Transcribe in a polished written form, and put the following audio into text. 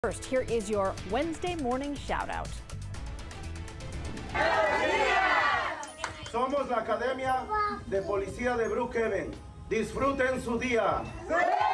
First, here is your Wednesday morning shoutout. Somos la Academia de Policía de Brookhaven. Disfruten su día.